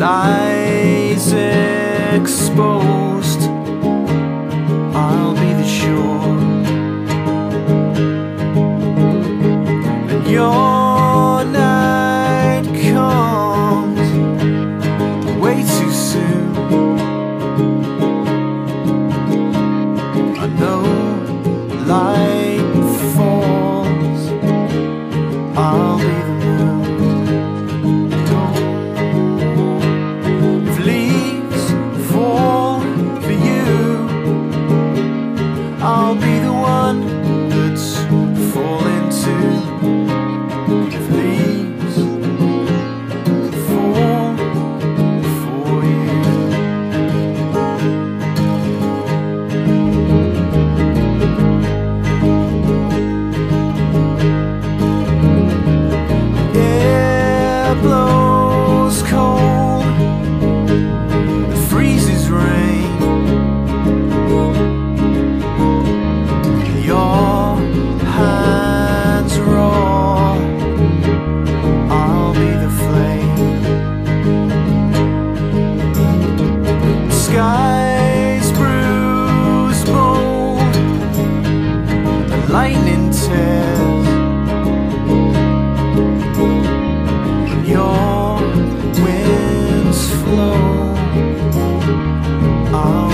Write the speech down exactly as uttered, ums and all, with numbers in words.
lies exposed, I'll be the shore, and your night comes way too soon. I know light falls, I'll be the moon. If leaves fall for you, I'll be the one that's falling too. If leaves fall for you. Air blows cold, it freezes rain. Your hands raw, I'll be the flame. Skies bruise bold, and lightning tears. Your winds flow, I'll